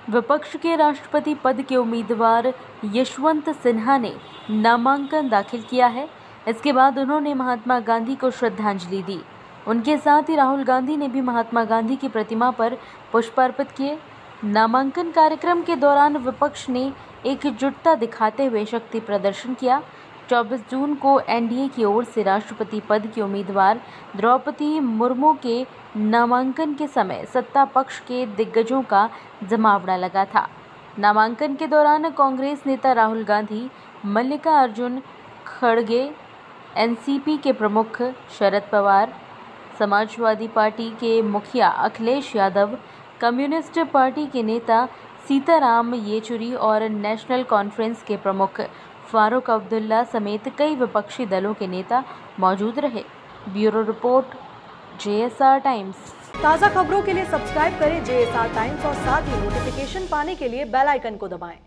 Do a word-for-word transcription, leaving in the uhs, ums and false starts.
विपक्ष के राष्ट्रपति पद के उम्मीदवार यशवंत सिन्हा ने नामांकन दाखिल किया है। इसके बाद उन्होंने महात्मा गांधी को श्रद्धांजलि दी। उनके साथ ही राहुल गांधी ने भी महात्मा गांधी की प्रतिमा पर पुष्प अर्पित किए। नामांकन कार्यक्रम के दौरान विपक्ष ने एकजुटता दिखाते हुए शक्ति प्रदर्शन किया। चौबीस जून को एनडीए की ओर से राष्ट्रपति पद की उम्मीदवार द्रौपदी मुर्मू के नामांकन के समय सत्ता पक्ष के दिग्गजों का जमावड़ा लगा था। नामांकन के दौरान कांग्रेस नेता राहुल गांधी, मल्लिकार्जुन खड़गे, एनसीपी के प्रमुख शरद पवार, समाजवादी पार्टी के मुखिया अखिलेश यादव, कम्युनिस्ट पार्टी के नेता सीताराम येचुरी और नेशनल कॉन्फ्रेंस के प्रमुख फारूक अब्दुल्ला समेत कई विपक्षी दलों के नेता मौजूद रहे। Bureau report, JSR Times. ताज़ा खबरों के लिए सब्सक्राइब करें जेएसआर टाइम्स और साथ ही नोटिफिकेशन पाने के लिए बेल आइकन को दबाएं।